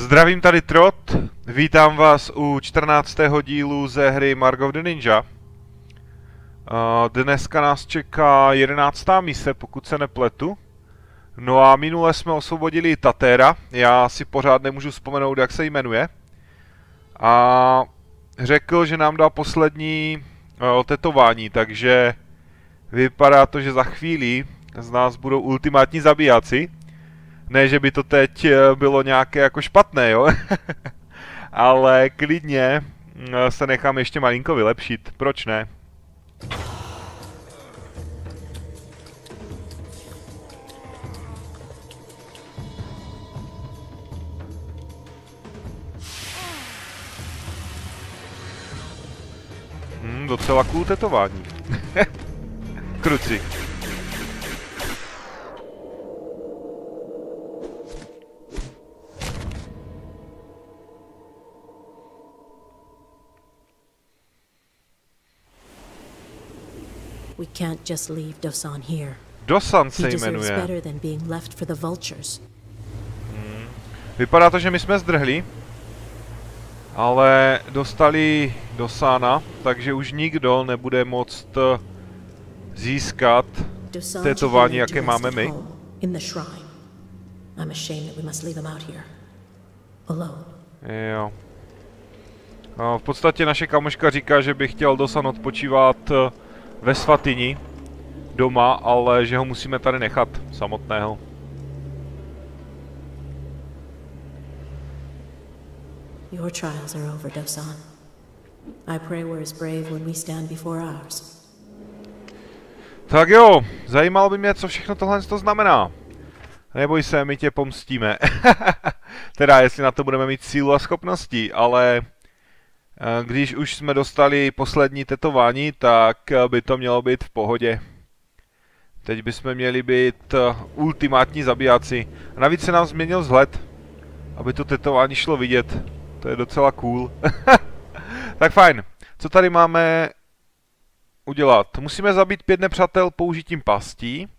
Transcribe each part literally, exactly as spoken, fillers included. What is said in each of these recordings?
Zdravím, tady Trot, vítám vás u čtrnáctého dílu ze hry Mark of the Ninja. Dneska nás čeká jedenáctá mise, pokud se nepletu. No a minule jsme osvobodili Tatéra, já si pořád nemůžu vzpomenout, jak se jmenuje. A řekl, že nám dá poslední tetování, takže vypadá to, že za chvíli z nás budou ultimátní zabijáci. Ne, že by to teď bylo nějaké jako špatné, jo? Ale klidně se nechám ještě malinko vylepšit, proč ne? Hmm, docela cool tetování. Kruci. We can't just leave Dosan here. Dosan se He deserves jmenuje. better than being left for the vultures. Hmm. Vypadá to, že my jsme zdrhli, ale dostali Dosana, takže už nikdo nebude moct získat Dosan tetování, should be jaké máme my. home in the shrine. I'm ashamed that we must leave him out here alone. Jo. No, v podstatě naše kamoška říká, že by chtěl Dosan odpočívat ve svatyni doma, ale že ho musíme tady nechat samotného. Your trials are over, Dosan. I pray we're as brave when we stand before ours. Tak jo, zajímalo by mě, co všechno tohle to znamená. Neboj se, my tě pomstíme. Teda, jestli na to budeme mít sílu a schopnosti, ale když už jsme dostali poslední tetování, tak by to mělo být v pohodě. Teď bychom měli být ultimátní zabijáci. A navíc se nám změnil vzhled, aby to tetování šlo vidět. To je docela cool. Tak fajn. Co tady máme udělat? Musíme zabít pět nepřátel použitím pastí.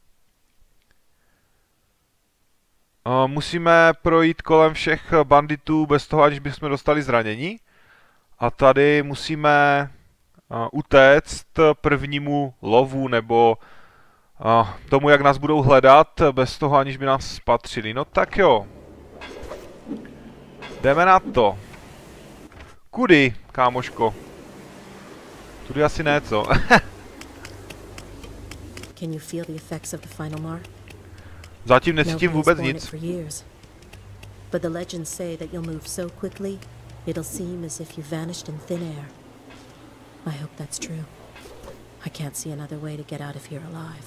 Musíme projít kolem všech banditů bez toho, aniž bychom dostali zranění. A tady musíme uh, utéct prvnímu lovu, nebo uh, tomu, jak nás budou hledat, bez toho, aniž by nás spatřili. No tak jo. Jdeme na to. Kudy, kámoško? Tudy asi ne, co? Can you feel the effects of the final mark? Zatím necítím vůbec Nobody's borne it nic. for years. But the legends say that you'll move so quickly, it'll seem as if you vanished in thin air. I hope that's true. I can't see another way to get out of here alive.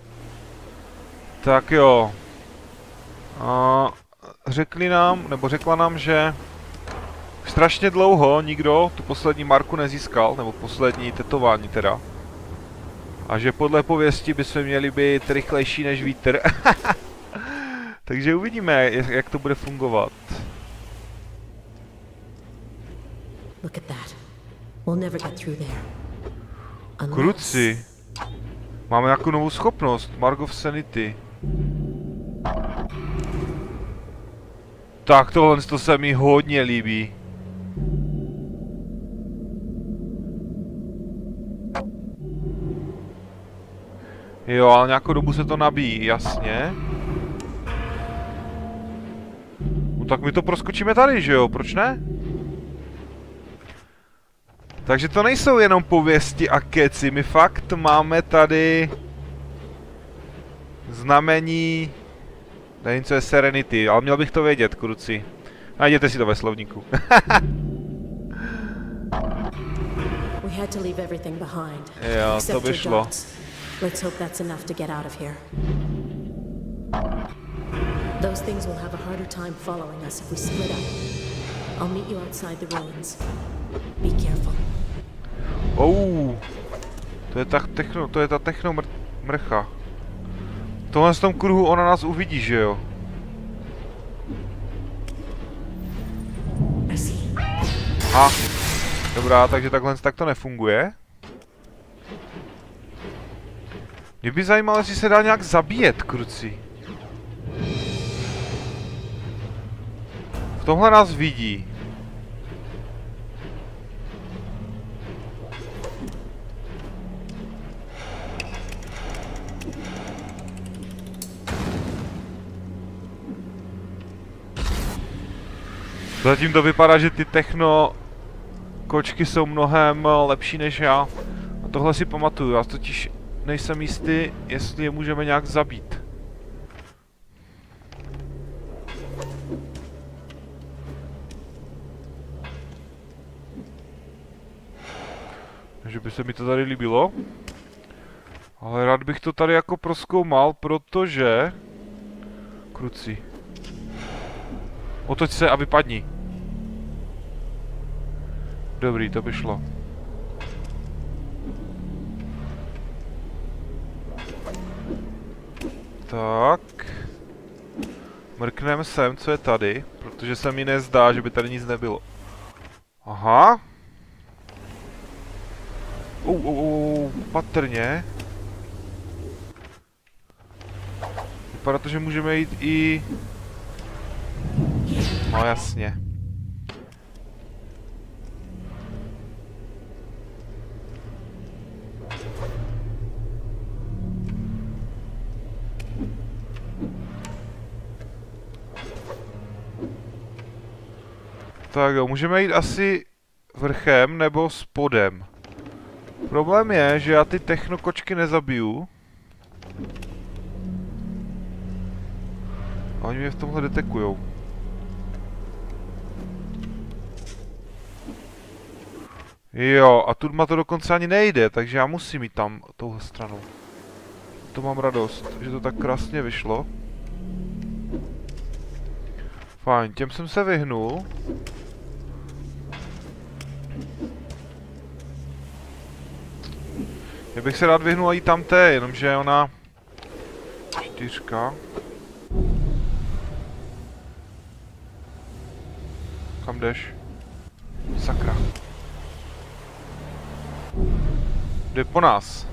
Tak jo. A řekli nám, nebo řekla nám, že strašně dlouho nikdo tu poslední marku nezískal, nebo poslední tetování teda. A že podle pověsti bychom měli být rychlejší než vítr. Takže uvidíme, jak to bude fungovat. Look at that. We'll never get through there. Unless... Kruci. Máme nějakou novou schopnost. Mark of Sanity. Tak tohle to se mi hodně líbí. Jo, ale nějakou dobu se to nabíjí, jasně. No tak my to proskočíme tady, že jo? Proč ne? Takže to nejsou jenom pověsti a keci, my fakt máme tady znamení, nevím, co je Serenity, ale měl bych to vědět, kruci. Najděte si to ve slovníku. We had to leave everything behind. Jo, to except by your šlo. dogs. Let's hope that's enough to get out of here. Those things will have a harder time following us if we split up. I'll meet you outside the ruins. Be careful. Oh, to je ta techno, to je ta techno mr mrcha. V tomhle z tom kruhu ona nás uvidí, že jo? Ha, dobrá, takže takhle tak to nefunguje. Mě by zajímalo, jestli se dá nějak zabíjet, kruci. V tomhle nás vidí. Zatím to vypadá, že ty techno kočky jsou mnohem lepší než já. A tohle si pamatuju, já totiž nejsem jistý, jestli je můžeme nějak zabít. Že by se mi to tady líbilo. Ale rád bych to tady jako prozkoumal, protože... Kruci. Otoč se a vypadni. Dobrý, to by šlo. Tak. Mrkneme sem, co je tady, protože se mi nezdá, že by tady nic nebylo. Aha. Uh, uh, uh, patrně. Vypadá to, že můžeme jít i... No jasně. Tak jo, můžeme jít asi vrchem nebo spodem. Problém je, že já ty technokočky nezabiju. A oni mě v tomhle detekujou. Jo, a tu ma to dokonce ani nejde, takže já musím jít tam touhle stranou. To mám radost, že to tak krásně vyšlo. Fajn, těm jsem se vyhnul. Já bych se rád vyhnul i tam té, jenomže ona... Čtyřka. Kam jdeš? Sakra. Jde po nás.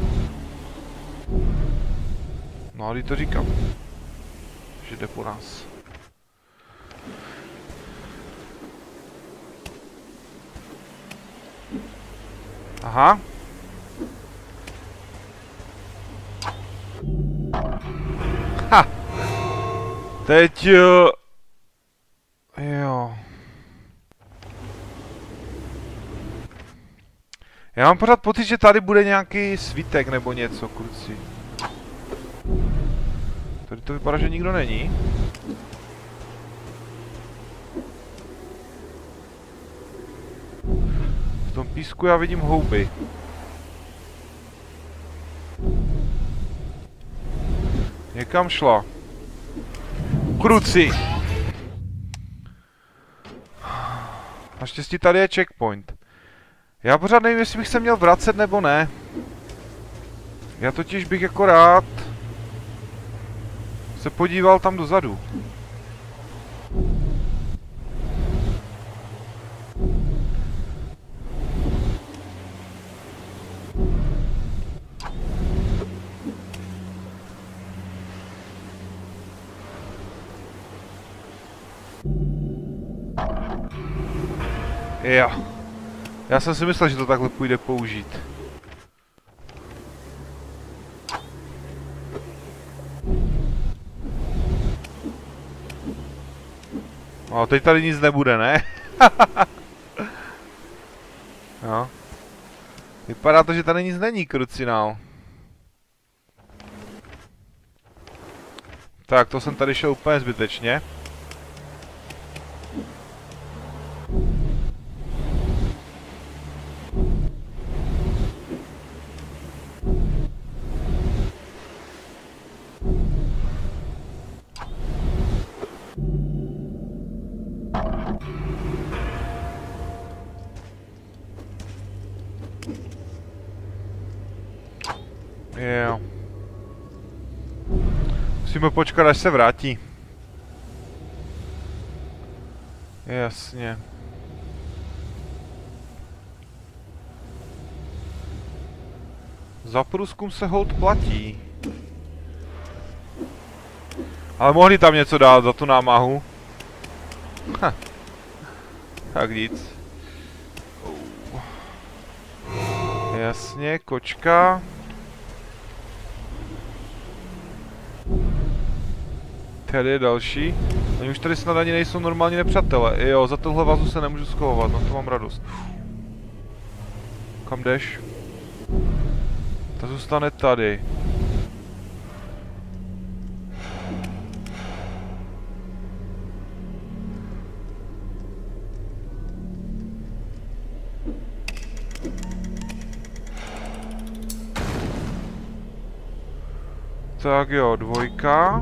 No, ale to říkám. Že jde po nás. Aha. Ha! Teď... Jo. Já mám pořád pocit, že tady bude nějaký svítek nebo něco, kluci. Tady to vypadá, že nikdo není. V tom písku já vidím houby. Někam šla. Kruci! Naštěstí tady je checkpoint. Já pořád nevím, jestli bych se měl vracet nebo ne. Já totiž bych jako rád se podíval tam dozadu. Jo. Já jsem si myslel, že to takhle půjde použít. No, teď tady nic nebude, ne? Jo. Vypadá to, že tady nic není, krucinál. Tak, to jsem tady šel úplně zbytečně. Jo. Musíme počkat, až se vrátí. Jasně. Za průzkum se hold platí. Ale mohli tam něco dát za tu námahu. Ha. Tak nic. Oh. Jasně, kočka. Tady je další. Oni už tady snad ani nejsou normální nepřátelé. Jo, za tohle vazu se nemůžu schovat, no to mám radost. Kam jdeš? Ta zůstane tady. Tak jo, dvojka.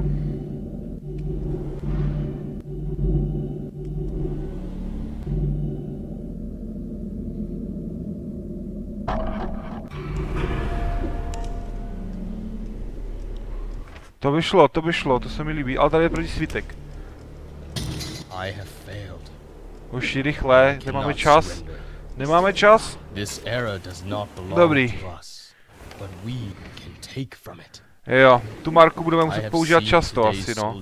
To by šlo, to by šlo, to se mi líbí, ale tady je proti svítek. Už rychle, nemáme čas. Nemáme čas? Dobrý. Jo, tu marku budeme muset používat často asi, no.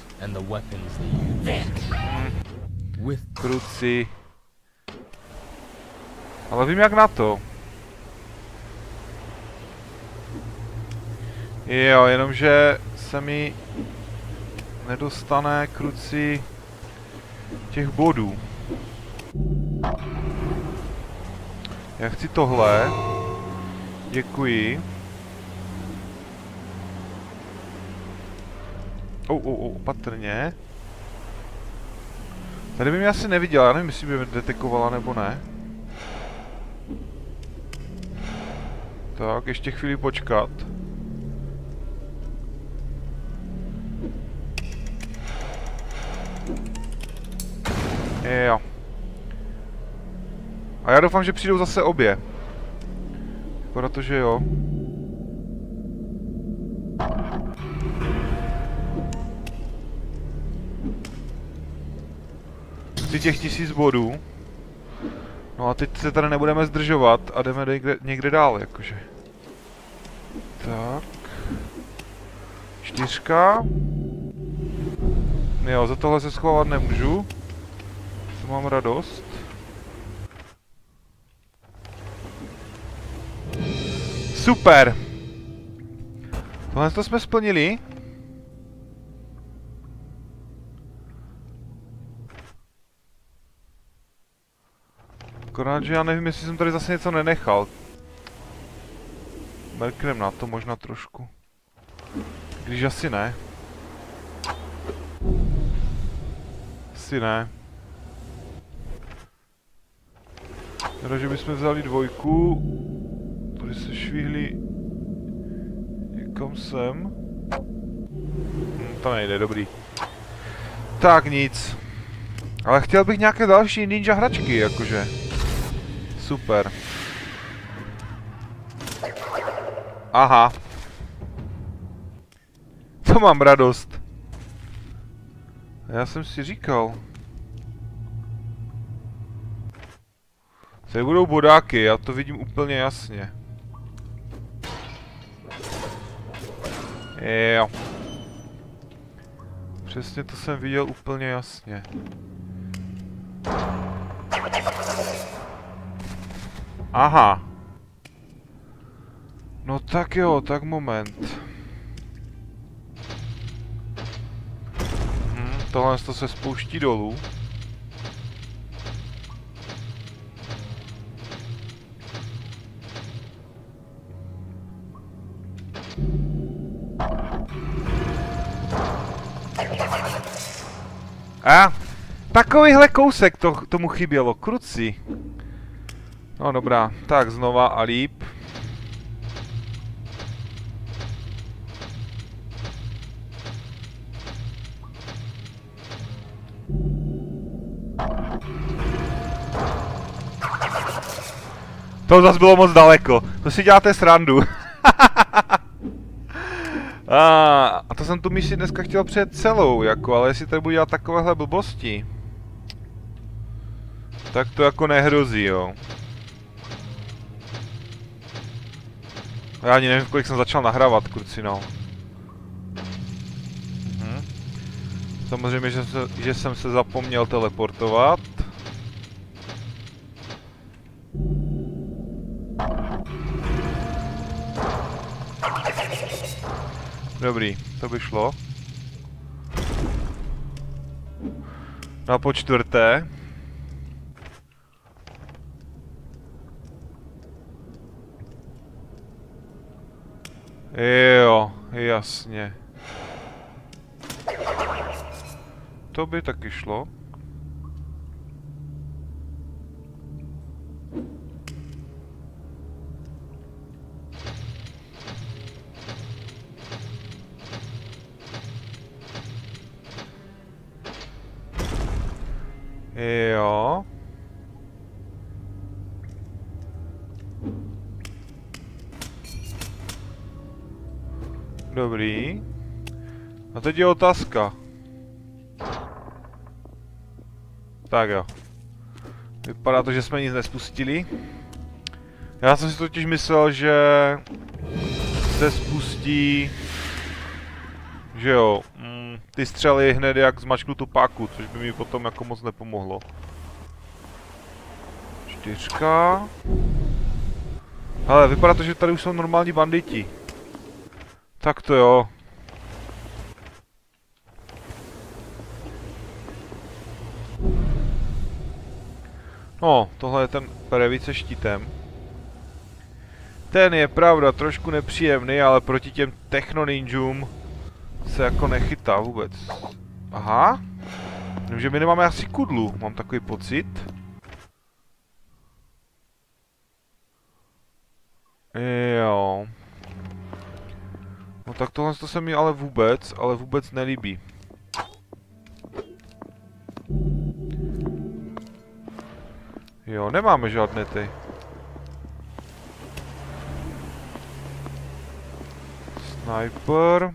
Hmm. Kruci. Ale vím jak na to. Jo, jenomže se mi nedostane kruci těch bodů. Já chci tohle. Děkuji. Oh, oh, oh, opatrně. Tady by mě asi neviděla, já nevím, jestli by mě detekovala nebo ne. Tak, ještě chvíli počkat. Jo. A já doufám, že přijdou zase obě. Protože jo. Chci těch tisíc bodů. No a teď se tady nebudeme zdržovat a jdeme někde, někde dál, jakože. Tak. Čtyřka. Jo, za tohle se schovat nemůžu. To mám radost. Super! Tohle to jsme splnili. Akorát, že já nevím, jestli jsem tady zase něco nenechal. Mrknem na to možná trošku. Když asi ne. Asi ne. Teda, že bychom vzali dvojku. Tady se švihli někam sem. Hm, to nejde, dobrý. Tak nic. Ale chtěl bych nějaké další ninja hračky, jakože. Super. Aha. To mám radost. Já jsem si říkal. Tady budou bodáky, já to vidím úplně jasně. Jo. Přesně to jsem viděl úplně jasně. Aha. No tak jo, tak moment. Hm, tohle to se spouští dolů. A takovýhle kousek to, tomu chybělo, kruci. No dobrá, tak znova a líp. To zase bylo moc daleko, to si děláte srandu. A, a to jsem tu misi dneska chtěl přejet celou, jako, ale jestli tady budu dělat takovéhle blbosti, tak to jako nehrozí, jo. Já ani nevím, kolik jsem začal nahrávat, kruci, no. Hm. Samozřejmě, že, se, že jsem se zapomněl teleportovat. Dobrý, to by šlo. No a po čtvrté. Jo, jasně. To by taky šlo. Jo. Dobrý. A teď je otázka. Tak jo. Vypadá to, že jsme nic nespustili. Já jsem si totiž myslel, že se spustí, že jo, mm, ty střely hned jak zmačknu tu páku, což by mi potom jako moc nepomohlo. Čtyřka. Hele, vypadá to, že tady už jsou normální banditi. Tak to jo. No, tohle je ten perevit se štítem. Ten je pravda trošku nepříjemný, ale proti těm technoninjům se jako nechytá vůbec. Aha. Že my nemáme asi kudlu, mám takový pocit. Jo. No tak tohle to se mi ale vůbec, ale vůbec nelíbí. Jo, nemáme žádné ty. Sniper.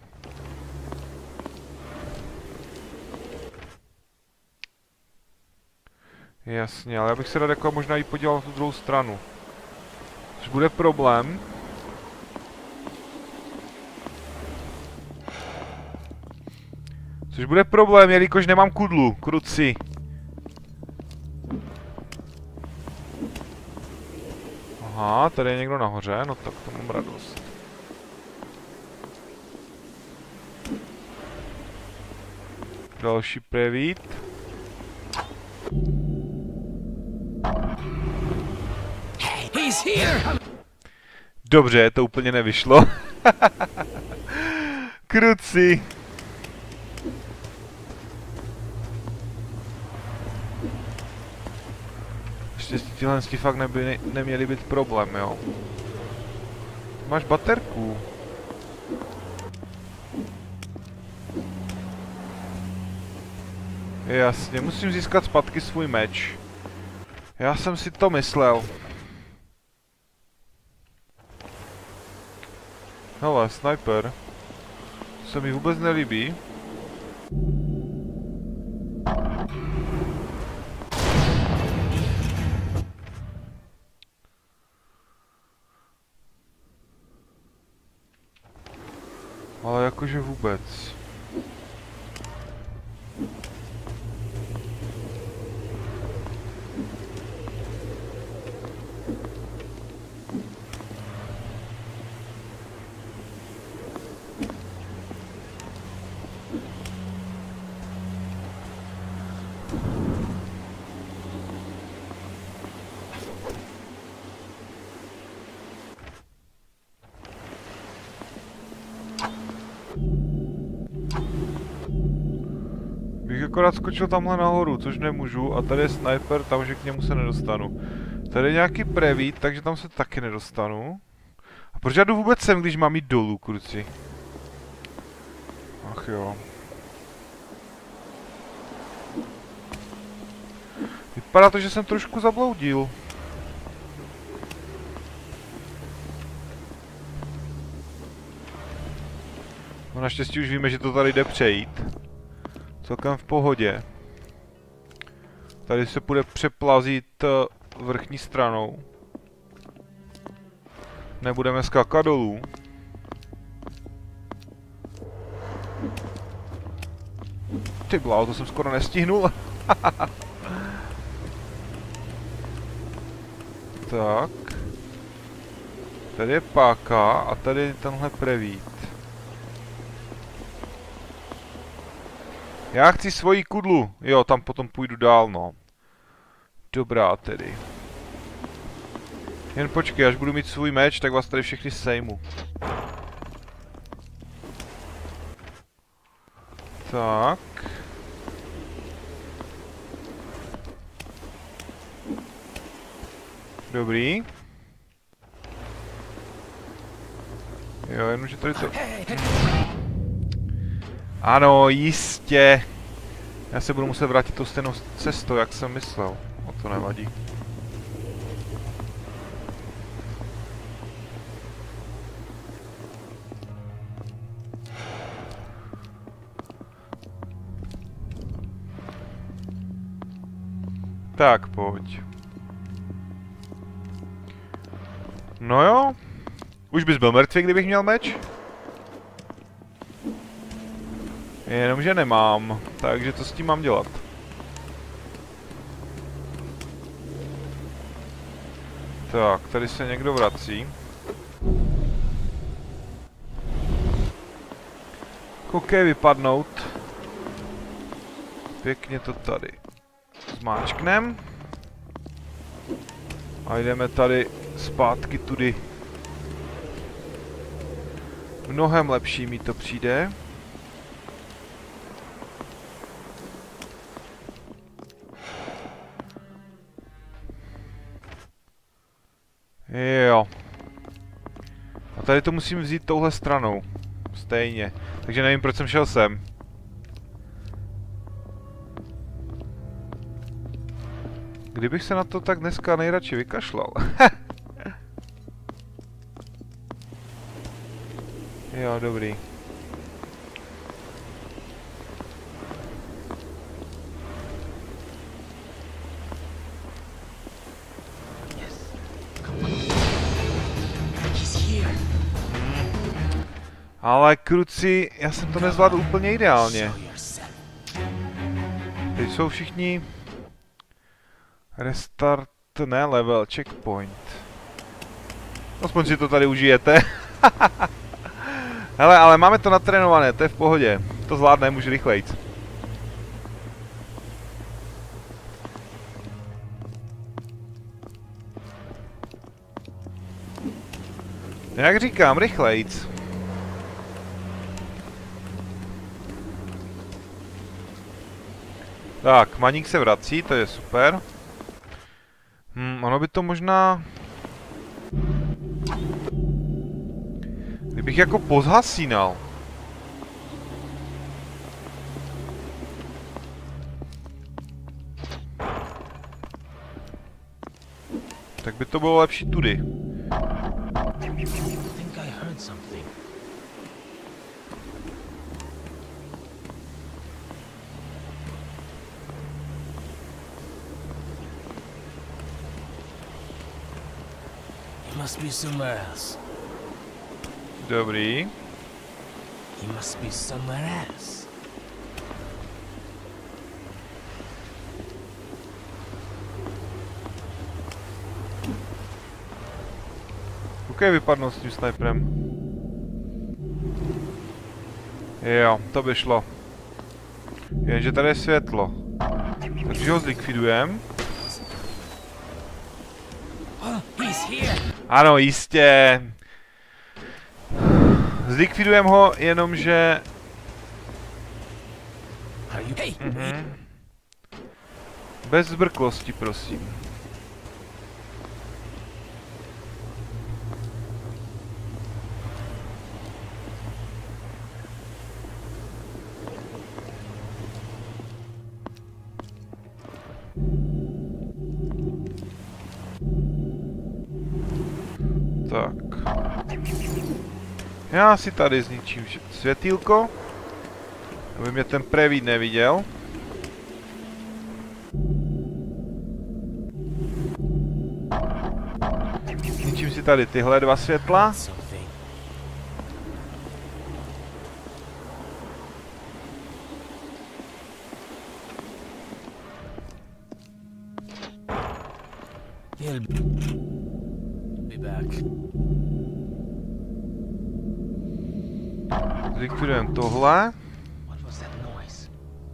Jasně, ale já bych se rád jako možná i podíval na tu druhou stranu. Což bude problém. Což bude problém, jelikož nemám kudlu, kruci. Aha, tady je někdo nahoře, no tak to mám radost. Další prevít. Dobře, to úplně nevyšlo. Kruci. Štěstí, tyhle fakt neby, ne, neměly být problém, jo. Máš baterku. Jasně, musím získat zpátky svůj meč. Já jsem si to myslel. Hele, sniper. To se mi vůbec nelíbí. Ale jakože vůbec. Bych akorát skočil tamhle nahoru, což nemůžu, a tady je sniper, takže k němu se nedostanu. Tady je nějaký prevít, takže tam se taky nedostanu. A proč já jdu vůbec sem, když mám jít dolů, kruci? Ach jo. Vypadá to, že jsem trošku zabloudil. No naštěstí už víme, že to tady jde přejít. Celkem v pohodě. Tady se bude přeplazit vrchní stranou. Nebudeme skákat dolů. Ty bláho, to jsem skoro nestihnul. Tak. Tady je páka a tady tenhle prevít. Já chci svoji kudlu. Jo, tam potom půjdu dál, no. Dobrá tedy. Jen počkej, až budu mít svůj meč, tak vás tady všechny sejmu. Tak. Dobrý. Jo, jenomže tady to... Ano, jistě. Já se budu muset vrátit tou stejnou cestou, jak jsem myslel. O to nevadí. Tak, pojď. No jo. Už bys byl mrtvý, kdybych měl meč? Jenomže nemám, takže co s tím mám dělat? Tak, tady se někdo vrací. Koukej vypadnout. Pěkně to tady zmáčknem. A jdeme tady zpátky tudy. Mnohem lepší mi to přijde. Jo. A tady to musím vzít touhle stranou. Stejně. Takže nevím, proč jsem šel sem. Kdybych se na to tak dneska nejradši vykašlal. Jo, dobrý. Ale kruci, já jsem to nezvládl úplně ideálně. Teď jsou všichni... Restart, ne level, checkpoint. Aspoň si to tady užijete. Hele, ale máme to natrénované, to je v pohodě. To zvládneme už rychlejc. Jak říkám, rychlejc. Tak, Maník se vrací, to je super. Hm, ono by to možná... Kdybych jako pozhasínal. Tak by to bylo lepší tudy. Must be somewhere else. Dobrý. He must be somewhere else. Koukej vypadnout s tím sniperem. Jo, to by šlo. Jenže tady je světlo. Takže ho zlikvidujeme. Ano, jistě. Zlikvidujeme ho, jenomže... Mhm. Bez zbrklosti, prosím. Tak. Já si tady zničím světýlko, aby mě ten prevít neviděl. Zničím si tady tyhle dva světla. He'll be back. Zlikvidujeme tohle. What was that noise?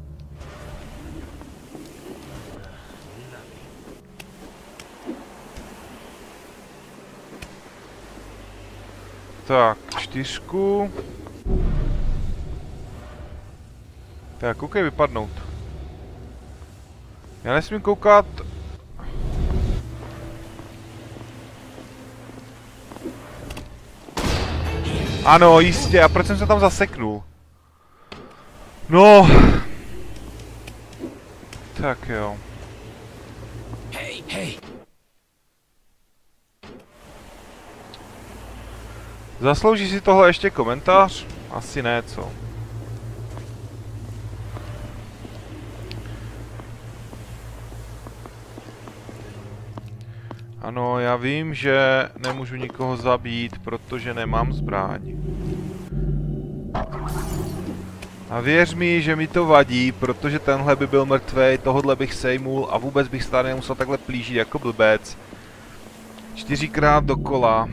Tak, čtyřku. Tak, koukej vypadnout. Já nesmím koukat. Ano, jistě, a proč jsem se tam zaseknul? No. Tak jo. Hey, hey! Zaslouží si tohle ještě komentář? Asi ne, co? Ano, já vím, že nemůžu nikoho zabít, protože nemám zbraň. A věř mi, že mi to vadí, protože tenhle by byl mrtvej, tohodle bych sejmul a vůbec bych stále nemusel takhle plížit jako blbec. Čtyřikrát dokola.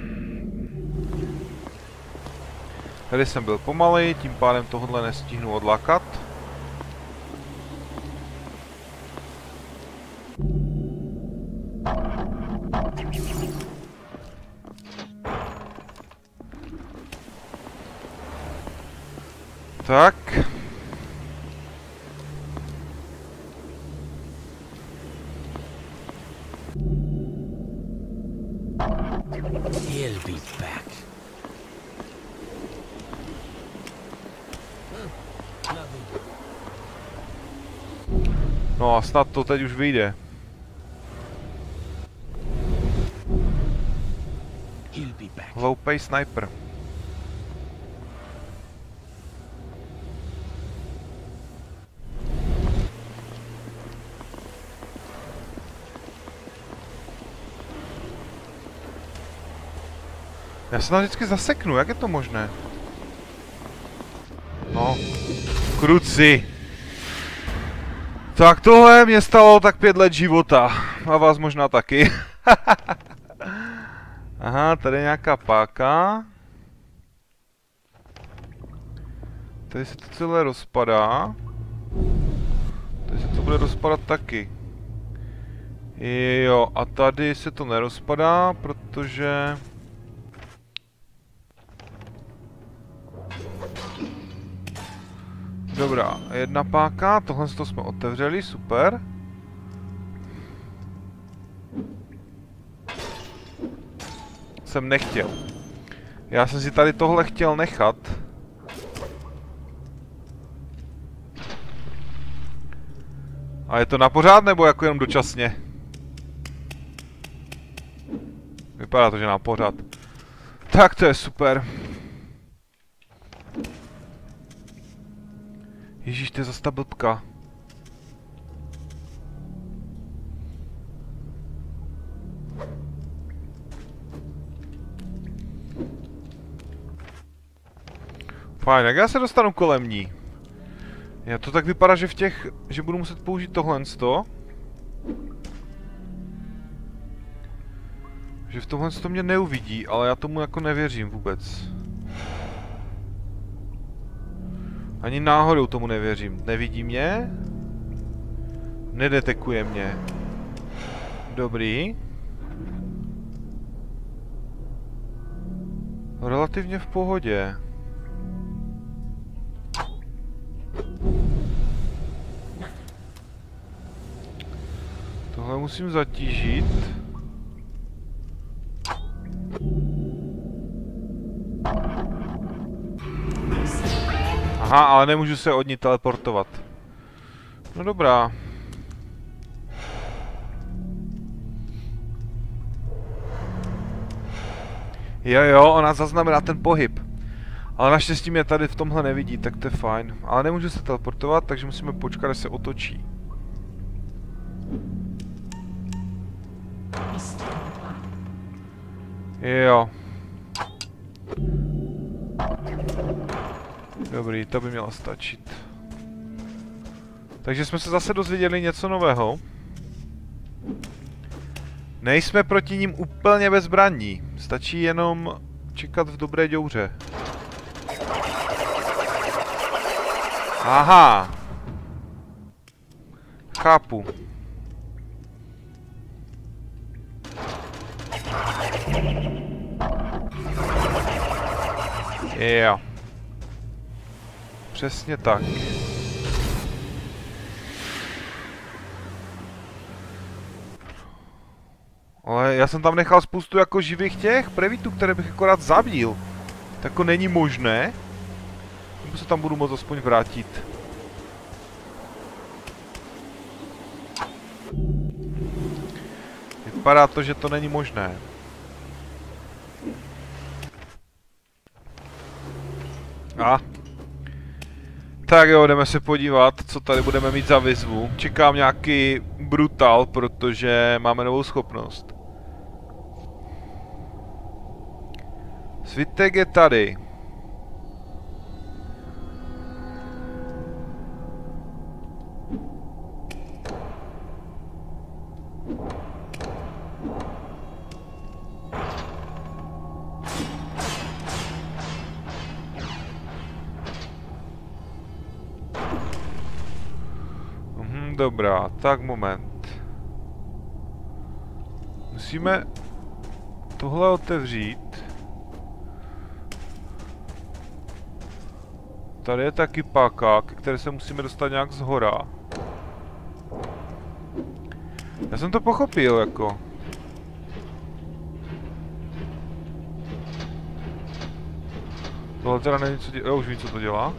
Tady jsem byl pomalej, tím pádem tohodle nestihnu odlákat. Tak. He'll be back. No a snad to teď už vyjde. He'll be back. Hloupej sniper. Já se tam vždycky zaseknu, jak je to možné? No, kruci. Tak tohle mě stalo tak pět let života. A vás možná taky. Aha, tady je nějaká páka. Tady se to celé rozpadá. Tady se to bude rozpadat taky. Jo, a tady se to nerozpadá, protože... Dobrá, jedna páka, tohle to jsme otevřeli, super. Jsem nechtěl. Já jsem si tady tohle chtěl nechat. A je to na pořád, nebo jako jenom dočasně? Vypadá to, že na pořád. Tak to je super. Ježíš, to je zase ta blbka. Fajn, jak já se dostanu kolem ní? Já to tak vypadá, že v těch, že budu muset použít tohle sto. Že v tomhle to mě neuvidí, ale já tomu jako nevěřím vůbec. Ani náhodou tomu nevěřím. Nevidí mě? Nedetekuje mě. Dobrý. Relativně v pohodě. Tohle musím zatížit. Aha, ale nemůžu se od ní teleportovat. No dobrá. Jo jo, ona zaznamená ten pohyb. Ale naštěstí mě tady v tomhle nevidí, tak to je fajn. Ale nemůžu se teleportovat, takže musíme počkat, až se otočí. Jo. Dobrý, to by mělo stačit. Takže jsme se zase dozvěděli něco nového. Nejsme proti ním úplně bezbranní. Stačí jenom čekat v dobré děuře. Aha. Chápu. Jo. Přesně tak. Ale já jsem tam nechal spoustu jako živých těch prevítů, které bych akorát zabil. Tak jako není možné. Nebo se tam budu moct aspoň vrátit. Vypadá to, že to není možné. A. Tak jo, jdeme se podívat, co tady budeme mít za výzvu. Čekám nějaký brutal, protože máme novou schopnost. Svitek je tady. Mhm, dobrá, tak moment. Musíme tohle otevřít. Tady je taky páka, ke které se musíme dostat nějak zhora. Já jsem to pochopil, jako. Tohle teda není co dělá. Jo, už vím, co to dělá.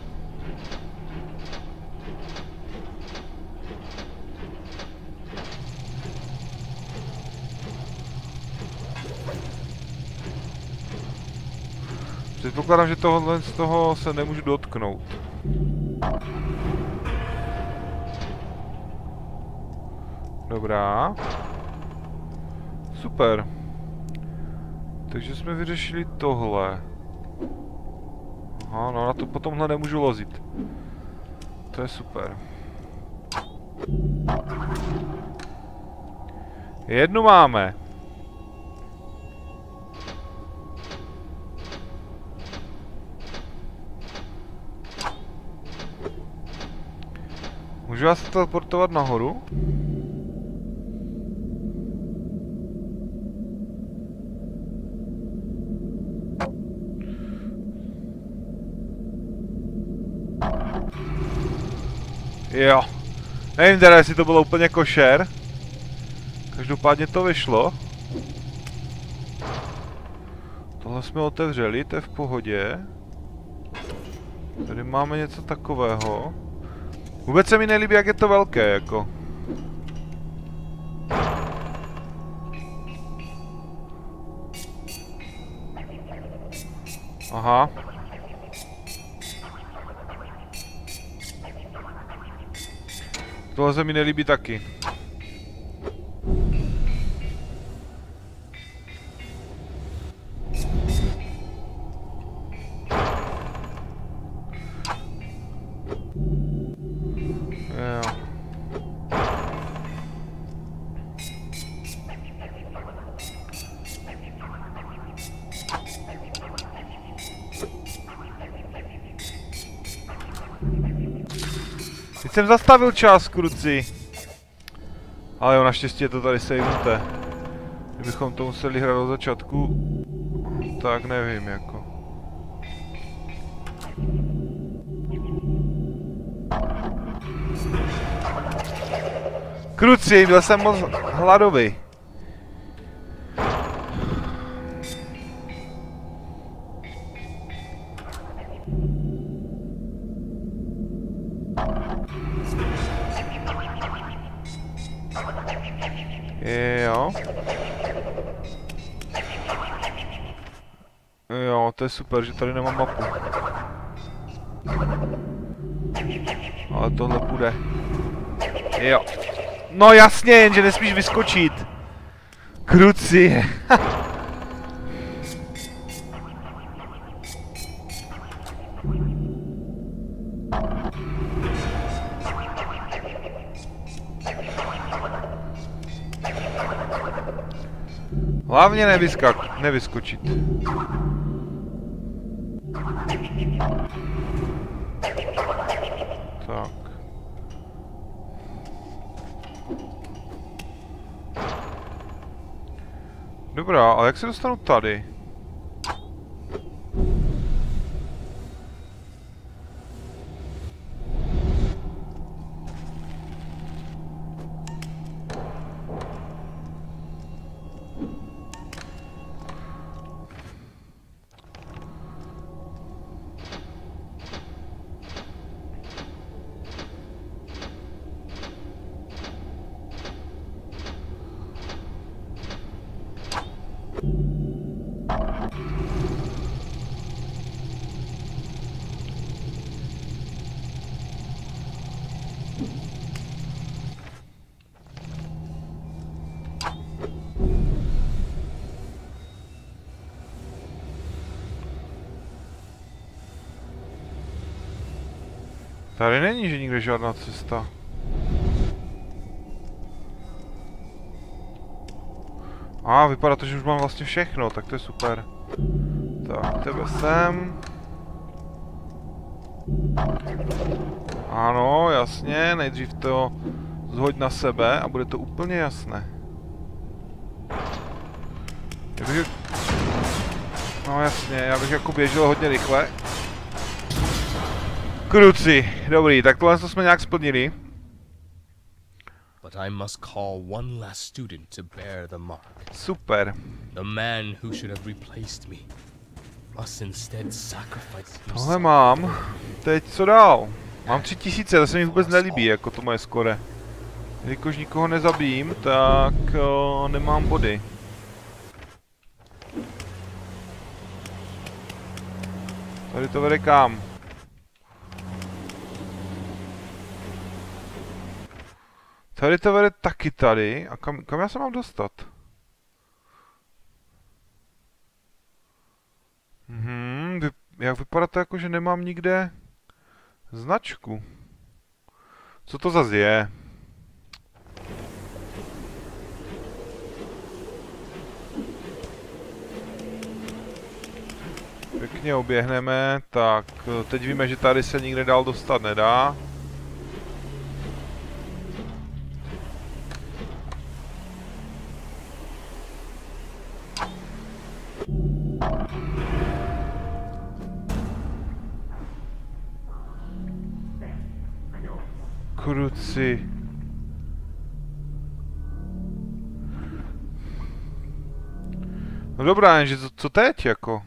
Předpokládám, že tohle z toho se nemůžu dotknout. Dobrá. Super. Takže jsme vyřešili tohle. Aha, no na to potomhle nemůžu lozit. To je super. Jednu máme. Můžu vás teleportovat nahoru? Jo. Nevím teda, jestli to bylo úplně košer. Každopádně to vyšlo. Tohle jsme otevřeli, to je v pohodě. Tady máme něco takového. Vůbec se mi nelíbí, jak je to velké, jako. Aha. Tohle se mi nelíbí taky. Teď jsem zastavil čas, kruci. Ale jo, naštěstí je to tady savenuté. Kdybychom to museli hrát od začátku, tak nevím, jako. Kruci, byl jsem moc hladový. Jo. Jo, to je super, že tady nemám mapu. Ale tohle půjde. Jo. No jasně, jenže nesmíš vyskočit. Kruci. Hlavně nevyskak, nevyskočit. Tak. Dobrá, ale jak se dostanu tady? Tady není, že nikde žádná cesta. A, ah, vypadá to, že už mám vlastně všechno, tak to je super. Tak, tebe sem. Ano, jasně, nejdřív to zhoď na sebe a bude to úplně jasné. Já bych... No jasně, já bych jako běžel hodně rychle. Kruci, dobrý, tak tohle jsme nějak splnili. But I must call one last student to bear the mark. Super. The man who should have replaced me must instead sacrifice himself. Tohle mám. Teď co dál? Mám tři tisíce, to se mi vůbec nelíbí, jako to moje skore. Jelikož nikoho nezabijím, tak uh, nemám body. Tady to vede kam? Tady to vede taky tady. A kam, kam já se mám dostat? Mhm, vy, jak vypadá to jako, že nemám nikde značku. Co to zase je? Pěkně oběhneme, tak teď víme, že tady se nikde dál dostat nedá. Kruci. No dobrá, jenže co, co teď jako?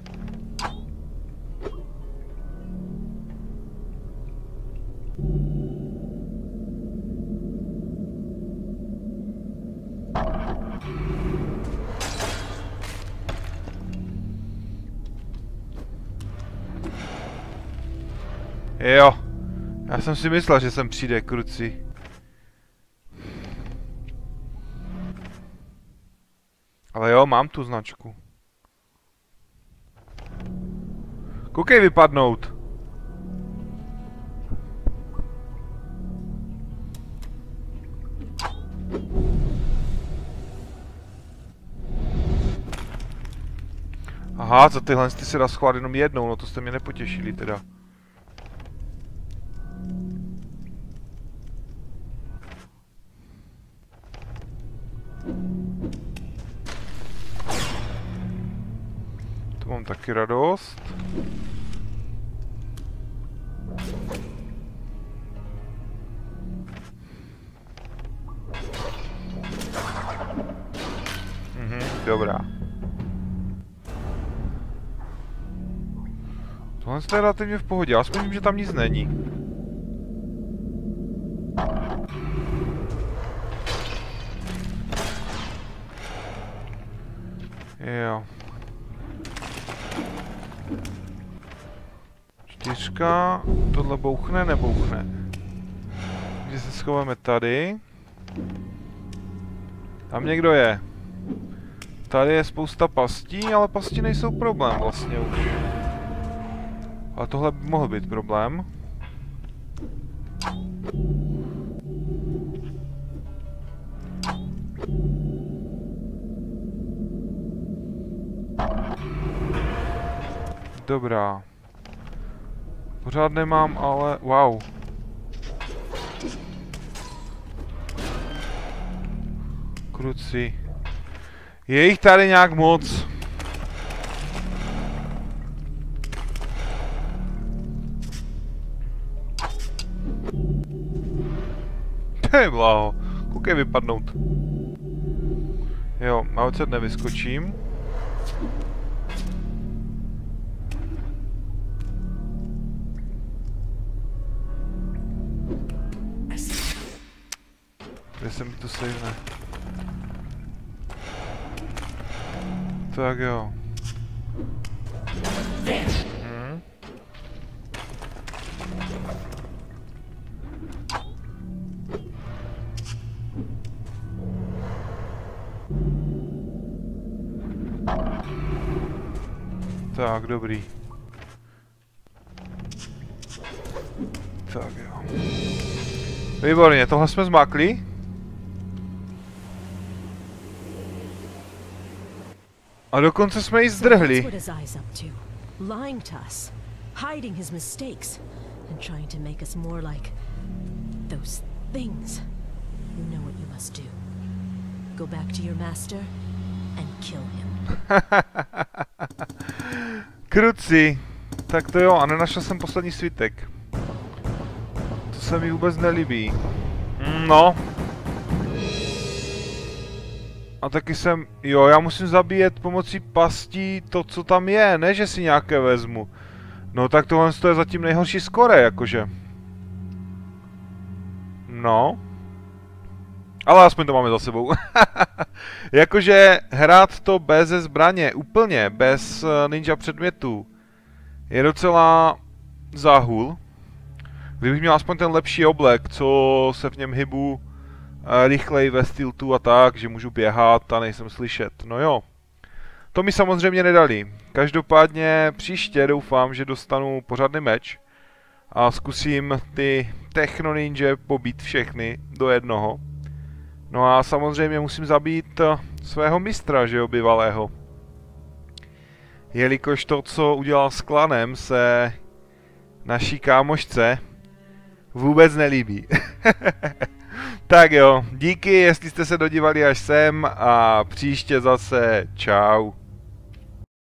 Jo. Já jsem si myslel, že sem přijde kruci. Ale jo, mám tu značku. Koukej vypadnout. Aha, za tyhle ty se dá schovat jenom jednou, no to jste mě nepotěšili teda. To mám taky radost. Mhm, dobrá. Tohle je relativně v pohodě, aspoň vím, že tam nic není. Jo. Čtyřka, tohle bouchne, nebouchne. Takže se schováme tady. Tam někdo je. Tady je spousta pastí, ale pasti nejsou problém vlastně už. Ale tohle by mohl být problém. Dobrá. Pořád nemám, ale... Wow. Kruci. Je jich tady nějak moc. Hej, bláho. Koukej vypadnout. Jo, a odsaď nevyskočím. Kde se mi to sejne? Tak jo. Hmm. Tak, dobrý. Tak jo. Výborně, tohle jsme zmákli. A dokonce jsme ji zdrhli. Lying to us, hiding his mistakes, and trying to make us more like those things. You know what you must do. Go back to your master and kill him. Kruci. Tak to jo, a nenašel jsem poslední svitek. To se mi vůbec nelíbí. No. A taky jsem... Jo, já musím zabíjet pomocí pastí to, co tam je, ne že si nějaké vezmu. No tak tohle je zatím nejhorší skore, jakože. No. Ale aspoň to máme za sebou. Jakože hrát to bez zbraně, úplně, bez ninja předmětů, je docela záhul. Kdybych měl aspoň ten lepší oblek, co se v něm hybu rychleji ve stiltu a tak, že můžu běhat a nejsem slyšet. No jo. To mi samozřejmě nedali. Každopádně příště doufám, že dostanu pořádný meč a zkusím ty Techno Ninja pobít všechny do jednoho. No a samozřejmě musím zabít svého mistra, že jo, bývalého. Jelikož to, co udělal s klanem, se naší kámošce vůbec nelíbí. Tak jo, díky, jestli jste se dodívali až sem a příště zase čau.